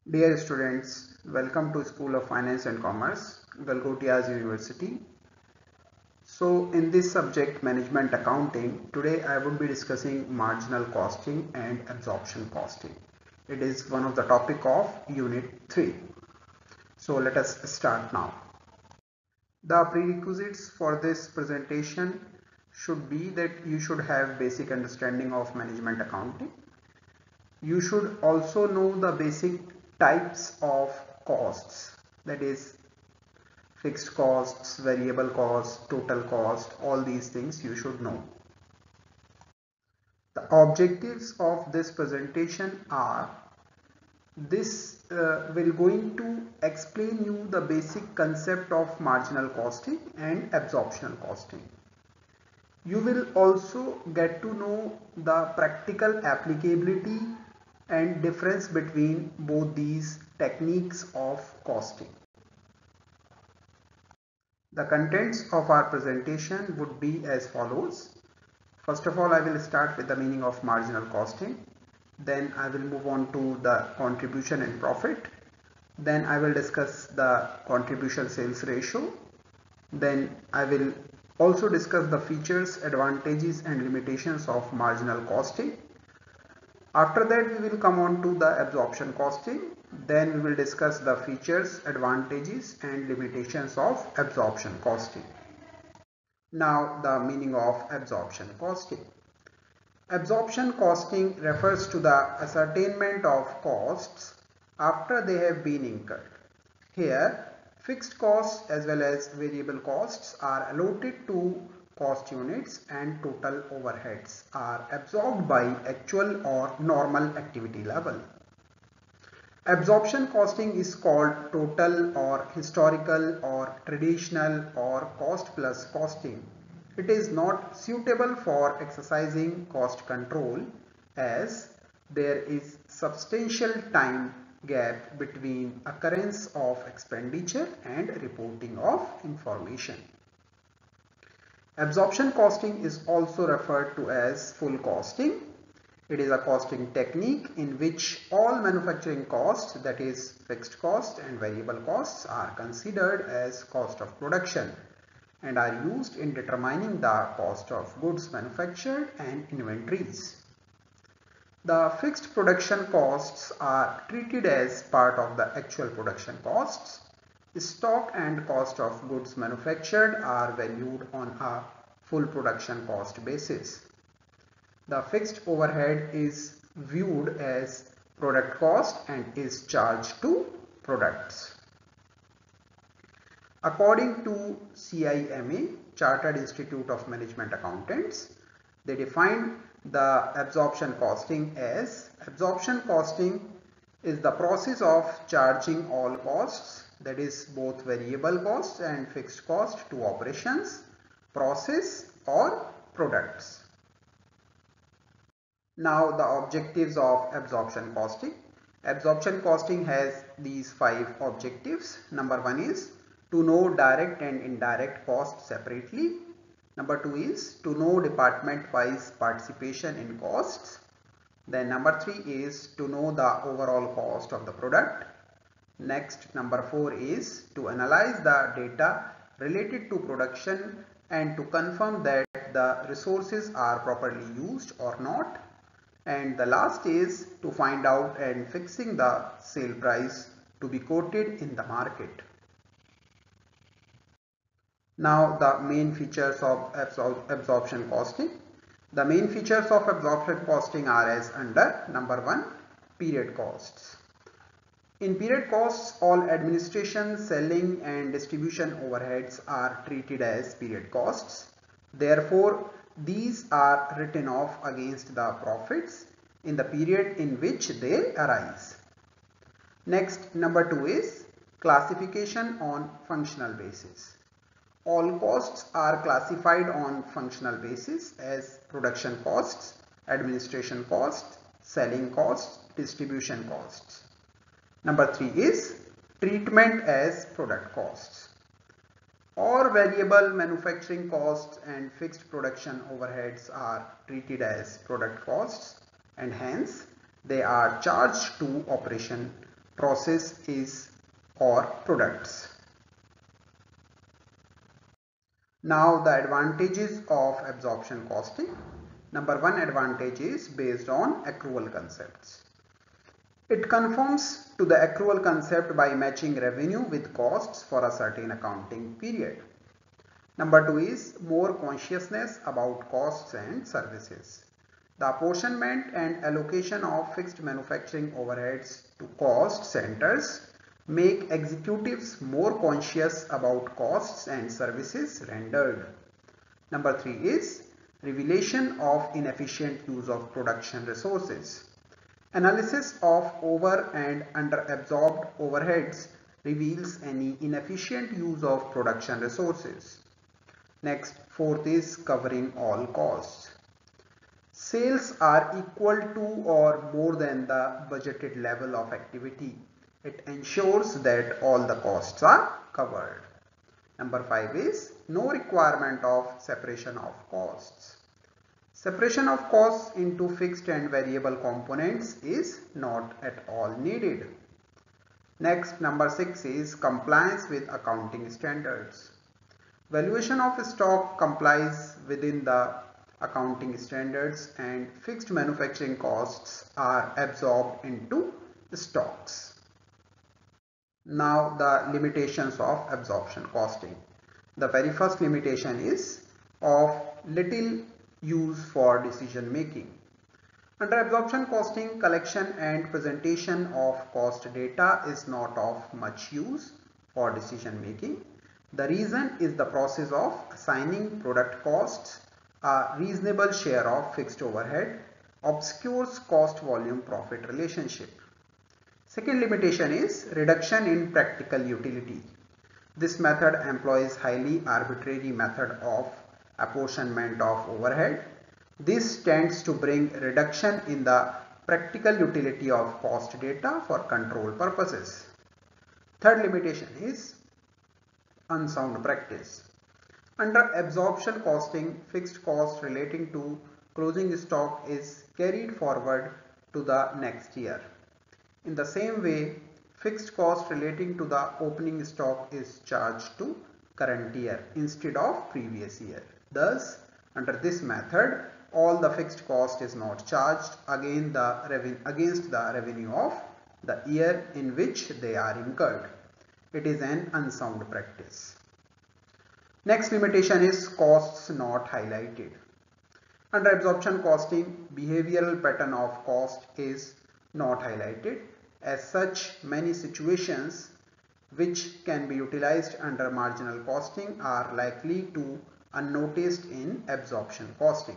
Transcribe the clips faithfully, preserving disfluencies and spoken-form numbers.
Dear students, welcome to School of Finance and Commerce, Galgotias University. So in this subject management accounting, today I would be discussing marginal costing and absorption costing. It is one of the topic of unit three. So let us start now. The prerequisites for this presentation should be that you should have basic understanding of management accounting. You should also know the basic types of costs, that is fixed costs, variable costs, total cost, all these things you should know. The objectives of this presentation are this uh, will going to explain you the basic concept of marginal costing and absorptional costing. You will also get to know the practical applicability and difference between both these techniques of costing. The contents of our presentation would be as follows. First of all, I will start with the meaning of marginal costing. Then I will move on to the contribution and profit. Then I will discuss the contribution sales ratio. Then I will also discuss the features, advantages and limitations of marginal costing. After that, we will come on to the absorption costing. Then we will discuss the features, advantages and limitations of absorption costing. Now the meaning of absorption costing. Absorption costing refers to the ascertainment of costs after they have been incurred. Here, fixed costs as well as variable costs are allotted to cost units and total overheads are absorbed by actual or normal activity level. Absorption costing is called total or historical or traditional or cost plus costing. It is not suitable for exercising cost control as there is substantial time gap between occurrence of expenditure and reporting of information. Absorption costing is also referred to as full costing. It is a costing technique in which all manufacturing costs, that is fixed costs and variable costs, are considered as cost of production and are used in determining the cost of goods manufactured and inventories. The fixed production costs are treated as part of the actual production costs. Stock and cost of goods manufactured are valued on a full production cost basis. The fixed overhead is viewed as product cost and is charged to products. According to C I M A, Chartered Institute of Management Accountants, they define the absorption costing as absorption costing is the process of charging all costs, that is both variable costs and fixed cost, to operations, process or products. Now the objectives of absorption costing. Absorption costing has these five objectives. Number one is to know direct and indirect costs separately. Number two is to know department wise participation in costs. Then number three is to know the overall cost of the product. Next, number four is to analyze the data related to production and to confirm that the resources are properly used or not. And the last is to find out and fixing the sale price to be quoted in the market. Now the main features of absor absorption costing. The main features of absorption costing are as under. Number one, period costs. In period costs, all administration, selling and distribution overheads are treated as period costs. Therefore, these are written off against the profits in the period in which they arise. Next, number two is classification on functional basis. All costs are classified on functional basis as production costs, administration costs, selling costs, distribution costs. Number three is treatment as product costs. All variable manufacturing costs and fixed production overheads are treated as product costs and hence they are charged to operation process is or products. Now the advantages of absorption costing. Number one advantage is based on accrual concepts. It conforms to the accrual concept by matching revenue with costs for a certain accounting period. Number two is more consciousness about costs and services. The apportionment and allocation of fixed manufacturing overheads to cost centers make executives more conscious about costs and services rendered. Number three is revelation of inefficient use of production resources. Analysis of over and under absorbed overheads reveals any inefficient use of production resources. Next, fourth is covering all costs. Sales are equal to or more than the budgeted level of activity. It ensures that all the costs are covered. Number five is no requirement of separation of costs. Separation of costs into fixed and variable components is not at all needed. Next, number six is compliance with accounting standards. Valuation of stock complies within the accounting standards and fixed manufacturing costs are absorbed into stocks. Now the limitations of absorption costing. The very first limitation is of little use for decision making. Under absorption costing, collection and presentation of cost data is not of much use for decision making. The reason is the process of assigning product costs a reasonable share of fixed overhead obscures cost volume profit relationship. Second limitation is reduction in practical utility. This method employs highly arbitrary method of apportionment of overhead. This tends to bring reduction in the practical utility of cost data for control purposes. Third limitation is unsound practice. Under absorption costing, fixed cost relating to closing stock is carried forward to the next year. In the same way, fixed cost relating to the opening stock is charged to current year instead of previous year. Thus, under this method, all the fixed cost is not charged against the, against the revenue of the year in which they are incurred. It is an unsound practice. Next limitation is costs not highlighted. Under absorption costing, behavioral pattern of cost is not highlighted. As such, many situations which can be utilized under marginal costing are likely to unnoticed in absorption costing.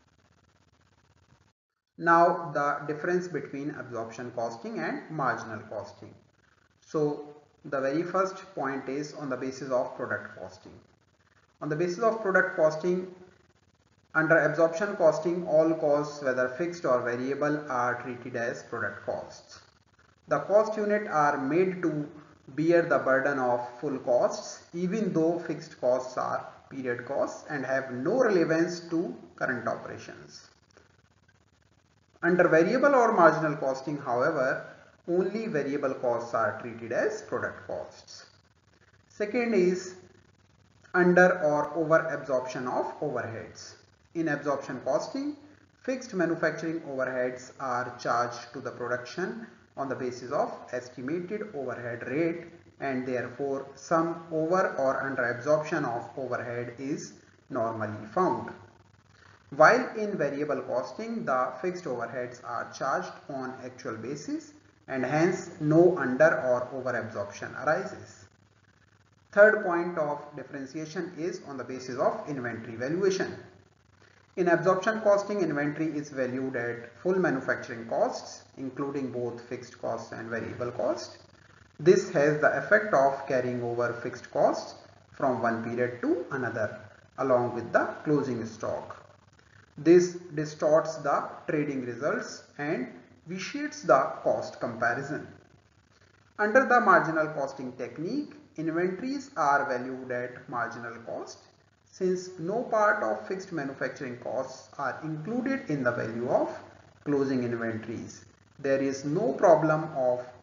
Now the difference between absorption costing and marginal costing. So the very first point is on the basis of product costing. On the basis of product costing, under absorption costing, all costs whether fixed or variable are treated as product costs. The cost unit are made to bear the burden of full costs even though fixed costs are period costs and have no relevance to current operations. Under variable or marginal costing, however, only variable costs are treated as product costs. Second is under or over absorption of overheads. In absorption costing, fixed manufacturing overheads are charged to the production on the basis of estimated overhead rate, and therefore some over or under absorption of overhead is normally found. While in variable costing, the fixed overheads are charged on actual basis and hence no under or over absorption arises. Third point of differentiation is on the basis of inventory valuation. In absorption costing, inventory is valued at full manufacturing costs, including both fixed costs and variable costs. This has the effect of carrying over fixed costs from one period to another, along with the closing stock. This distorts the trading results and vitiates the cost comparison. Under the marginal costing technique, inventories are valued at marginal cost. Since no part of fixed manufacturing costs are included in the value of closing inventories, there is no problem of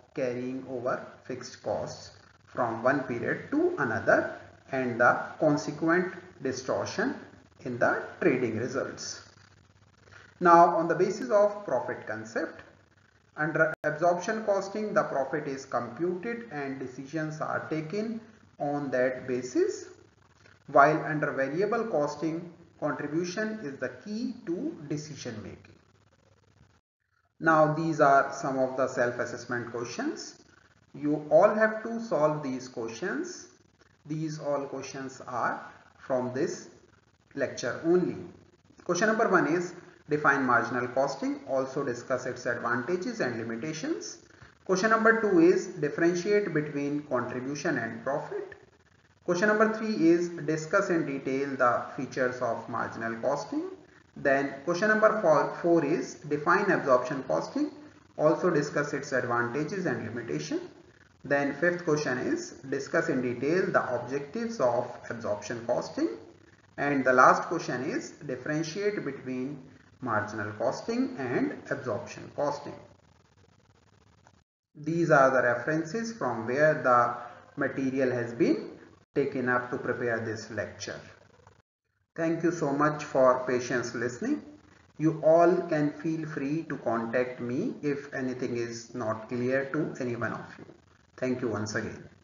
carrying over fixed costs from one period to another and the consequent distortion in the trading results. Now, on the basis of profit concept, under absorption costing, the profit is computed and decisions are taken on that basis, while under variable costing, contribution is the key to decision making. Now, these are some of the self-assessment questions. You all have to solve these questions. These all questions are from this lecture only. Question number one is define marginal costing, also discuss its advantages and limitations. Question number two is differentiate between contribution and profit. Question number three is discuss in detail the features of marginal costing. Then question number four, four is define absorption costing, also discuss its advantages and limitation. Then fifth question is discuss in detail the objectives of absorption costing. And the last question is differentiate between marginal costing and absorption costing. These are the references from where the material has been taken up to prepare this lecture. Thank you so much for patience listening. You all can feel free to contact me if anything is not clear to any one of you. Thank you once again.